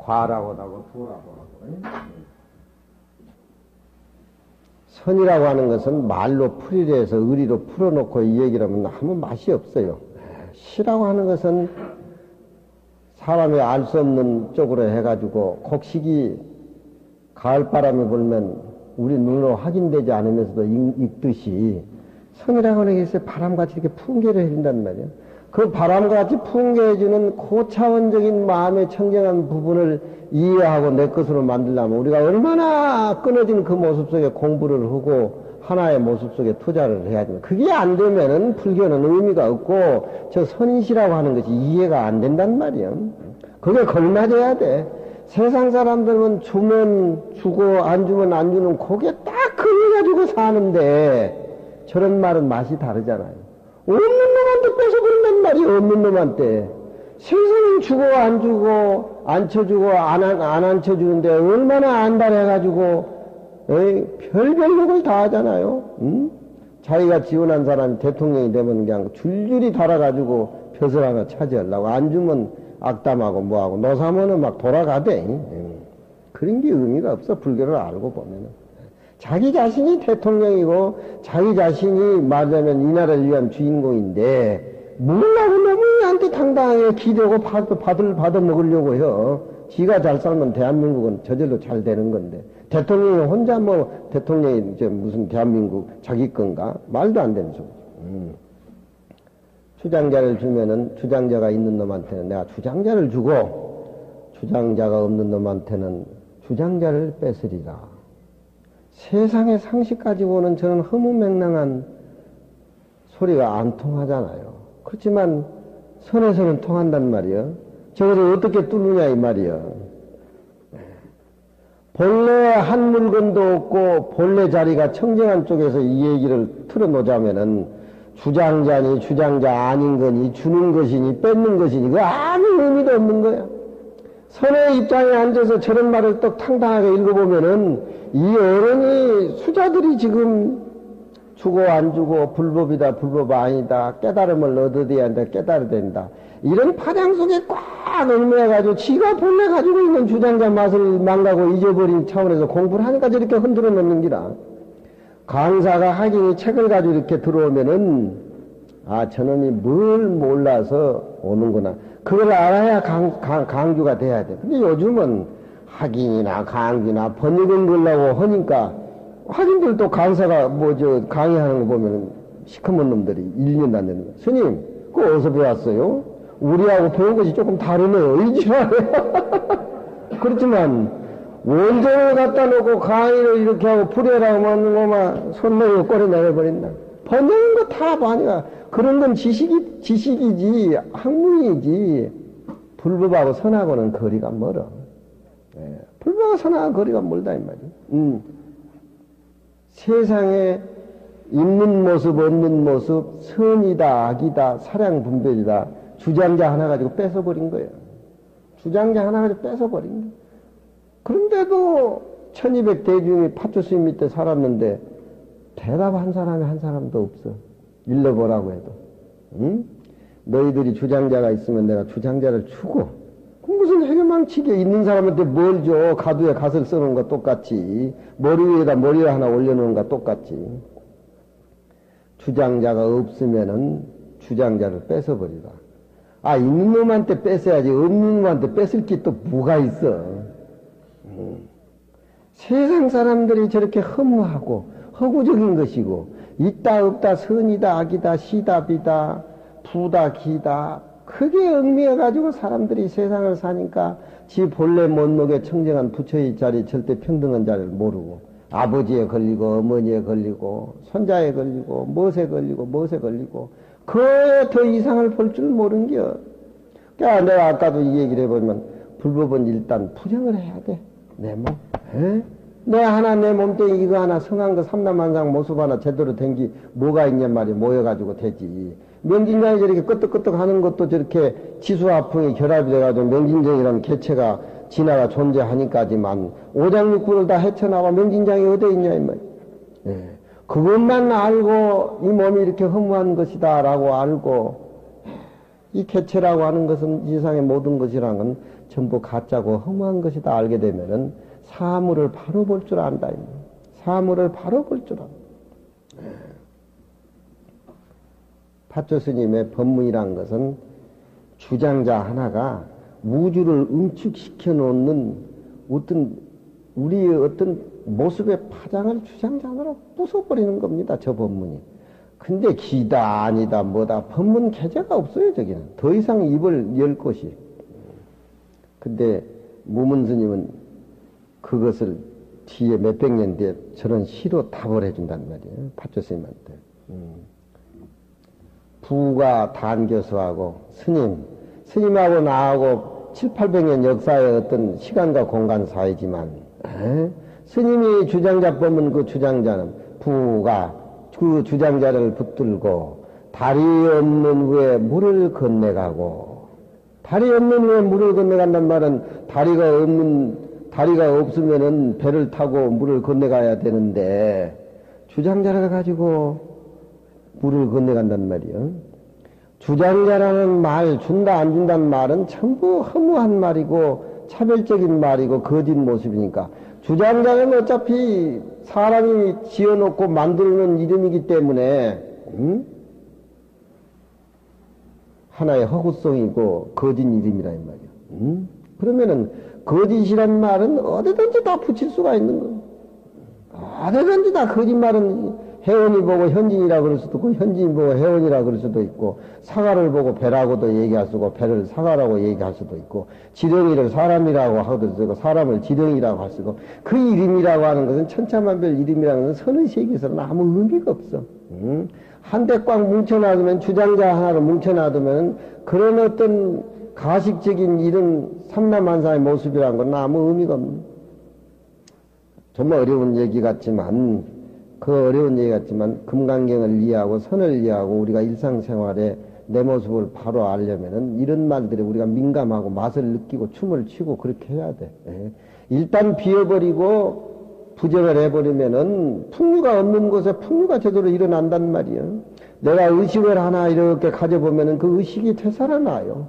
과라고 하고 도라고 하고. 선이라고 하는 것은 말로 풀이로 해서 의리로 풀어놓고 이 얘기를 하면 아무 맛이 없어요. 시라고 하는 것은 사람이 알 수 없는 쪽으로 해가지고 곡식이 가을바람이 불면 우리 눈으로 확인되지 않으면서도 익듯이 선이라고 하는 것이 바람같이 이렇게 풍계를 해준단 말이에요. 그 바람같이 풍계해주는 고차원적인 마음의 청정한 부분을 이해하고 내 것으로 만들려면 우리가 얼마나 끊어진 그 모습 속에 공부를 하고 하나의 모습 속에 투자를 해야 되나. 그게 안 되면은 불교는 의미가 없고 저 선이시라고 하는 것이 이해가 안 된단 말이에요. 그게 걸맞아야 돼. 세상 사람들은 주면 주고 안 주면 안 주는 그게 딱 걸려가지고 사는데 저런 말은 맛이 다르잖아요. 없는 놈한테 뺏어버린단 말이에요. 없는 놈한테. 세상은 주고 안 주고 안 쳐주고 안 앉혀주는데 얼마나 안달해가지고 별별 욕을 다 하잖아요. 응? 자기가 지원한 사람이 대통령이 되면 그냥 줄줄이 달아가지고 벼슬 하나 차지하려고 안 주면 악담하고 뭐하고 노사모는 막 돌아가대. 그런 게 의미가 없어. 불교를 알고 보면은. 자기 자신이 대통령이고 자기 자신이 말하자면 이 나라를 위한 주인공인데 뭐라고 너무한테 당당하게 기대고 받아 먹으려고 해요. 지가 잘 살면 대한민국은 저절로 잘 되는 건데 대통령이 혼자 뭐 대통령이 이제 무슨 대한민국 자기 건가? 말도 안 되는 소리죠. 주장자를 주면은 주장자가 있는 놈한테는 내가 주장자를 주고 주장자가 없는 놈한테는 주장자를 뺏으리라. 세상의 상식 가지고는 저는 허무맹랑한 소리가 안 통하잖아요. 그렇지만 선에서는 통한단 말이요. 저것을 어떻게 뚫느냐 이 말이요. 본래 한 물건도 없고 본래 자리가 청정한 쪽에서 이 얘기를 틀어놓자면은 주장자니 주장자 아닌 거니 주는 것이니 뺏는 것이니 그 아무 의미도 없는 거야. 선의 입장에 앉아서 저런 말을 또 탕탕하게 읽어보면은 이 어른이 수자들이 지금 주고 안 주고 불법이다 불법 아니다 깨달음을 얻어야 한다 깨달아야 된다 이런 파장 속에 꽉 얽매여가지고 지가 본래 가지고 있는 주장자 맛을 망가고 잊어버린 차원에서 공부를 하니까 저렇게 흔들어 놓는 기라. 강사가 하긴 책을 가지고 이렇게 들어오면은 아 저놈이 뭘 몰라서 오는구나 그걸 알아야 강주가 돼야 돼. 근데 요즘은 학인이나 강주나 번역은 걸라고 하니까 학인들도 강사가 뭐 저 강의하는 거 보면은 시커먼 놈들이 1년도 안 되는 거야. 스님 그거 어디서 배웠어요? 우리하고 배운 것이 조금 다르네요. 이지랄. 그렇지만 원전을 갖다 놓고 강의를 이렇게 하고 풀이라고 하는 거만 손 내고 꼬리 내려버린다. 번역은 거 다 아니야. 그런 건 지식이지 학문이지 불법하고 선하고는 거리가 멀어. 예. 불법하고 선하고 거리가 멀다 이 말이야. 세상에 있는 모습 없는 모습 선이다 악이다 사량 분별이다 주장자 하나 가지고 뺏어버린 거예요. 주장자 하나 가지고 뺏어버린 거예요. 그런데도 1200대중이 파초 스님 밑에 살았는데 대답한 사람이 한 사람도 없어. 일러보라고 해도. 응? 너희들이 주장자가 있으면 내가 주장자를 주고 무슨 해결망치게 있는 사람한테 뭘 줘. 가두에 갓을 써놓은 거 똑같이 머리 위에다 머리를 하나 올려놓은 거 똑같이 주장자가 없으면은 주장자를 뺏어버리라. 아 있는 놈한테 뺏어야지 없는 놈한테 뺏을 게 또 뭐가 있어. 세상 사람들이 저렇게 허무하고 허구적인 것이고 있다 없다 선이다 악이다 시다 비다 부다 기다 크게 얽매여가지고 사람들이 세상을 사니까 지 본래 못목에 청정한 부처의 자리 절대 평등한 자리를 모르고 아버지에 걸리고 어머니에 걸리고 손자에 걸리고 무엇에 걸리고 그에 더 이상을 볼 줄 모른겨. 그러니까 내가 아까도 이 얘기를 해보면 불법은 일단 부정을 해야 돼. 내 몸. 내 하나 내 몸뚱이 이거 하나 성한 거 삼남한상 모습 하나 제대로 된 게 뭐가 있냔 말이야. 모여가지고 되지. 명진장이 저렇게 끄떡끄떡 하는 것도 저렇게 지수화풍이 결합이 돼가지고 명진장이라는 개체가 진화가 존재하니까지만 오장육부를 다 헤쳐나가 명진장이 어디에 있냐 이 말이야. 예. 그것만 알고 이 몸이 이렇게 허무한 것이다 라고 알고 이 개체라고 하는 것은 이 세상의 모든 것이라는 건 전부 가짜고 허무한 것이다 알게 되면은 사물을 바로 볼 줄 안다. 사물을 바로 볼 줄 안다. 파초 스님의 법문이란 것은 주장자 하나가 우주를 응축시켜 놓는 어떤 우리의 어떤 모습의 파장을 주장자 하나로 부숴버리는 겁니다. 저 법문이. 근데 기다 아니다 뭐다 법문 개재가 없어요. 저기는 더 이상 입을 열 것이. 근데 무문 스님은 그것을 뒤에 몇백 년 뒤에 저런 시로 답을 해준단 말이에요. 파초 스님한테. 부가 단교수하고 스님하고 나하고 7, 800년 역사의 어떤 시간과 공간 사이지만 스님이 주장자 법문 그 주장자는 부가 그 주장자를 붙들고 다리 없는 후에 물을 건너가고 다리 없는 후에 물을 건너간단 말은 다리가 없으면은 배를 타고 물을 건너가야 되는데 주장자를 가지고 물을 건너간단 말이요. 주장자라는 말, 준다 안 준다는 말은 전부 허무한 말이고 차별적인 말이고 거짓 모습이니까 주장자는 어차피 사람이 지어놓고 만들어놓은 이름이기 때문에 하나의 허구성이고 거짓 이름이라 이 말이야. 그러면은 거짓이란 말은 어디든지 다 붙일 수가 있는 거야. 어디든지 다 거짓말은 혜원이 보고 현진이라 그럴 수도 있고 현진이 보고 혜원이라 그럴 수도 있고 사과를 보고 배라고도 얘기할 수 있고 배를 사과라고 얘기할 수도 있고 지렁이를 사람이라고 하도 쓰고 사람을 지렁이라고 할 수 있고 그 이름이라고 하는 것은 천차만별 이름이라는 것은 선의 세계에서는 아무 의미가 없어. 한 대 꽉 뭉쳐놔두면 주장자 하나를 뭉쳐놔두면 그런 어떤 가식적인 이런 삼라만사의 모습이라는 건 아무 의미가 없는. 정말 어려운 얘기 같지만 그 어려운 얘기 같지만 금강경을 이해하고 선을 이해하고 우리가 일상생활에 내 모습을 바로 알려면은 이런 말들에 우리가 민감하고 맛을 느끼고 춤을 추고 그렇게 해야 돼. 일단 비워버리고 부정을 해버리면은 풍류가 없는 곳에 풍류가 제대로 일어난단 말이에요. 내가 의식을 하나 이렇게 가져보면은 그 의식이 되살아나요.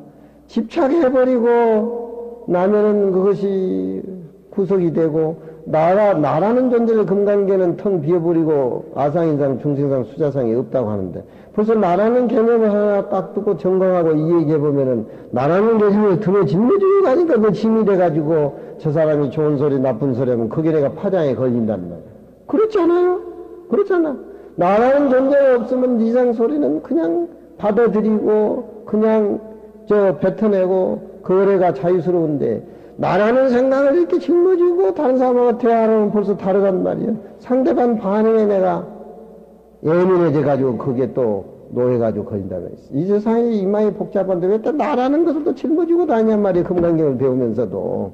집착해버리고 나면은 그것이 구속이 되고 나라는 존재를 금강계는 텅 비워버리고 아상인상, 중생상, 수자상이 없다고 하는데 벌써 나라는 개념을 하나 딱 두고 정강하고 이 얘기해보면은 나라는 개념을 들어 짊어지고 가니까 그 짐이 돼가지고 저 사람이 좋은 소리 나쁜 소리 하면 그게 내가 파장에 걸린단 말이야. 그렇지 않아요? 그렇잖아. 나라는 존재가 없으면 이상 소리는 그냥 받아들이고 그냥 뱉어내고 거래가 자유스러운데 나라는 생각을 이렇게 짊어지고 다른 사람하고 대화하면 벌써 다르단 말이에요. 상대방 반응에 내가 예민해져가지고 그게 또 노해가지고 걸린다면 이 세상에 이마에 복잡한데 왜 또 나라는 것을 또 짊어지고 다니냔 말이에요. 금강경을 배우면서도.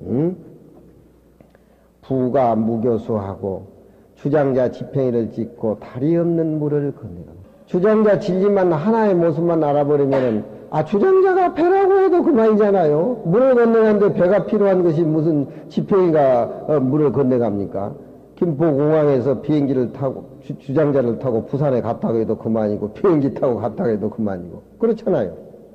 부가 무교수하고 주장자 지팽이를 찍고 다리 없는 물을 건너가. 주장자 진리만 하나의 모습만 알아버리면은 주장자가 배라고 해도 그만이잖아요. 물을 건너가는데 배가 필요한 것이 무슨 지팽이가 물을 건너갑니까? 김포공항에서 비행기를 타고 주장자를 타고 부산에 갔다고 해도 그만이고 비행기 타고 갔다고 해도 그만이고 그렇잖아요.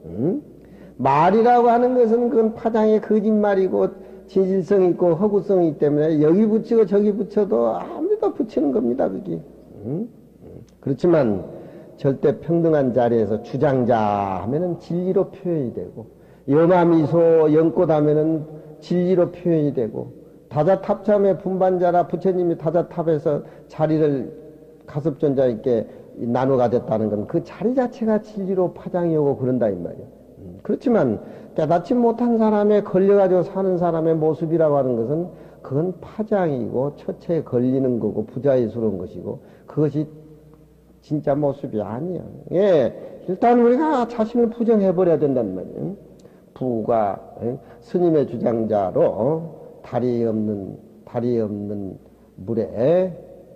말이라고 하는 것은 그건 파장의 거짓말이고 진실성이 있고 허구성이 있기 때문에 여기 붙이고 저기 붙여도 아무데나 붙이는 겁니다. 그게. 그렇지만 절대 평등한 자리에서 주장자 하면은 진리로 표현이 되고 염화미소 연꽃 하면은 진리로 표현이 되고 다자탑참의 분반자라 부처님이 다자탑에서 자리를 가섭존자 있게 나눠 가졌다는 건 그 자리 자체가 진리로 파장이 오고 그런다 이 말이야. 그렇지만 깨닫지 못한 사람에 걸려가지고 사는 사람의 모습이라고 하는 것은 그건 파장이고 처체에 걸리는 거고 부자유스러운 것이고 그것이 진짜 모습이 아니야. 예, 일단 우리가 자신을 부정해버려야 된단 말이에요. 부가 스님의 주장자로 다리 없는 물에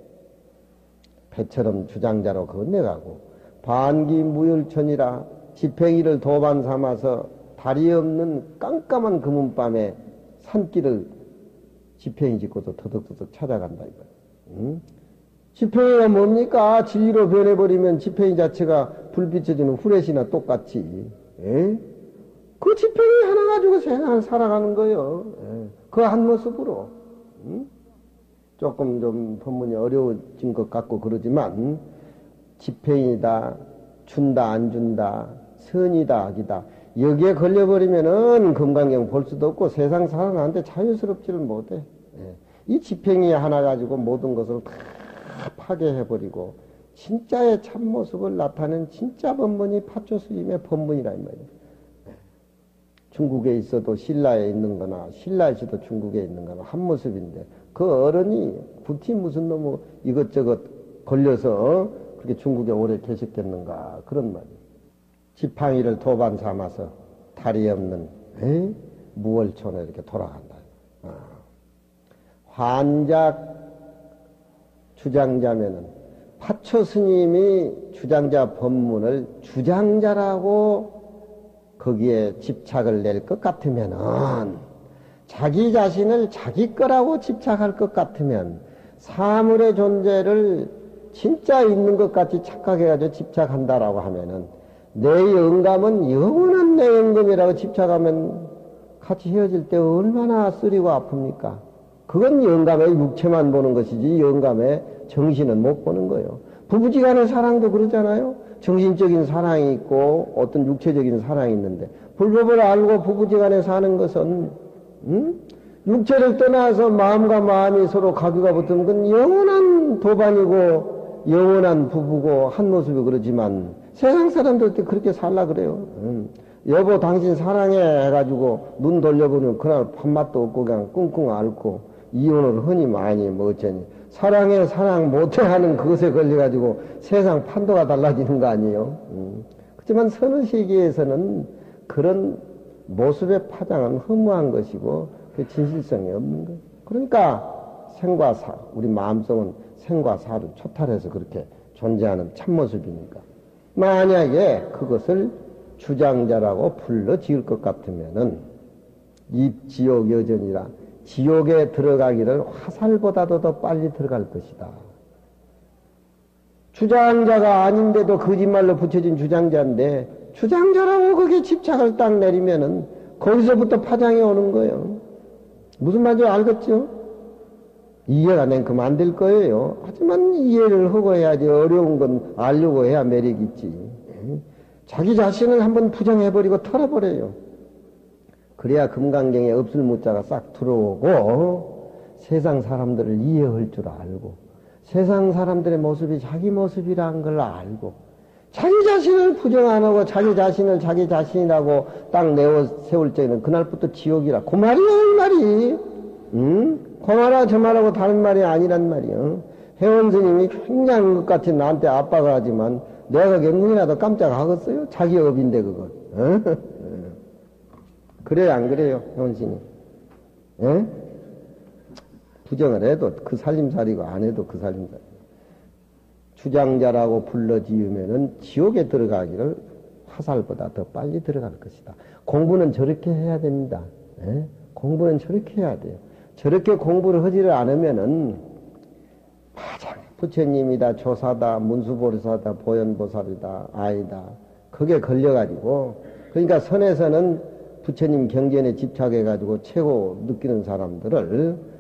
배처럼 주장자로 건너가고 반기무율천이라 지팽이를 도반 삼아서 다리 없는 깜깜한 금은밤에 산길을 지팽이 짓고서 더덕더덕 찾아간다 이거야. 지팽이가 뭡니까? 진리로 변해버리면 지팽이 자체가 불 비춰지는 후레시나 똑같이 예? 그 지팽이 하나 가지고 세상을 살아가는 거예요. 예. 그 한 모습으로. 조금 좀 법문이 어려워진 것 같고 그러지만 지팽이다, 준다, 안 준다, 선이다, 악이다. 여기에 걸려버리면은 금강경 볼 수도 없고 세상 살아가는데 자유스럽지를 못해. 예. 이 지팽이 하나 가지고 모든 것을 다 파괴해버리고 진짜의 참모습을 나타낸 진짜 법문이 파초스님의 법문이라 이 말이에요. 중국에 있어도 신라에 있는 거나 신라에서도 중국에 있는 거나 한 모습인데 그 어른이 굳이 무슨 놈의 이것저것 걸려서 그렇게 중국에 오래 계셨겠는가 그런 말이에요. 지팡이를 도반 삼아서 다리 없는 무월촌에 이렇게 돌아간다. 환작 주장자면은 파초 스님이 주장자 법문을 주장자라고 거기에 집착을 낼 것 같으면은 자기 자신을 자기 거라고 집착할 것 같으면 사물의 존재를 진짜 있는 것 같이 착각해가지고 집착한다라고 하면은 내 영감은 영원한 내 영감이라고 집착하면 같이 헤어질 때 얼마나 쓰리고 아픕니까? 그건 영감의 육체만 보는 것이지 영감의 정신은 못 보는 거예요. 부부지간의 사랑도 그러잖아요. 정신적인 사랑이 있고 어떤 육체적인 사랑이 있는데 불법을 알고 부부지간에 사는 것은 육체를 떠나서 마음과 마음이 서로 가귀가 붙으면 그건 영원한 도반이고 영원한 부부고 한 모습이 그러지만 세상 사람들한테 그렇게 살라 그래요. 여보 당신 사랑해 해가지고 눈 돌려보면 그날 밥맛도 없고 그냥 끙끙 앓고 이혼을 흔히 많이 뭐 어쩌니 사랑해 사랑 못해 하는 그것에 걸려가지고 세상 판도가 달라지는 거 아니에요. 그렇지만 선의 세계에서는 그런 모습의 파장은 허무한 것이고 그 진실성이 없는 거예요. 그러니까 생과 사, 우리 마음속은 생과 사를 초탈해서 그렇게 존재하는 참모습이니까 만약에 그것을 주장자라고 불러 지을 것 같으면은 입지옥 여전이라 지옥에 들어가기를 화살보다도 더 빨리 들어갈 것이다. 주장자가 아닌데도 거짓말로 붙여진 주장자인데 주장자라고 거기에 집착을 딱 내리면은 거기서부터 파장이 오는 거예요. 무슨 말인지 알겠죠? 이해가 낸 그만 안 될 거예요. 하지만 이해를 하고 해야지. 어려운 건 알려고 해야 매력이 있지. 자기 자신을 한번 부정해버리고 털어버려요. 그래야 금강경에 없을 무자가 싹 들어오고 세상 사람들을 이해할 줄 알고 세상 사람들의 모습이 자기 모습이라는 걸 알고 자기 자신을 부정 안 하고 자기 자신을 자기 자신이라고 딱 내어 세울 때는 그날부터 지옥이라. 그 말이야, 이 말이. 그 말하고 저 말하고 다른 말이 아니란 말이야. 회원 스님이 굉장한 것 같이 나한테 압박을 하지만 내가 경륜이라도 깜짝 하겠어요? 자기 업인데 그건. 그래요, 안 그래요, 회원 스님? 예? 부정을 해도 그 살림살이고 안 해도 그 살림살이. 주장자라고 불러지으면은 지옥에 들어가기를 화살보다 더 빨리 들어갈 것이다. 공부는 저렇게 해야 됩니다. 예? 공부는 저렇게 해야 돼요. 저렇게 공부를 하지를 않으면은 맞아. 부처님이다, 조사다, 문수보리사다, 보현보살이다, 아이다. 그게 걸려가지고 그러니까 선에서는 부처님 경전에 집착해가지고 최고 느끼는 사람들을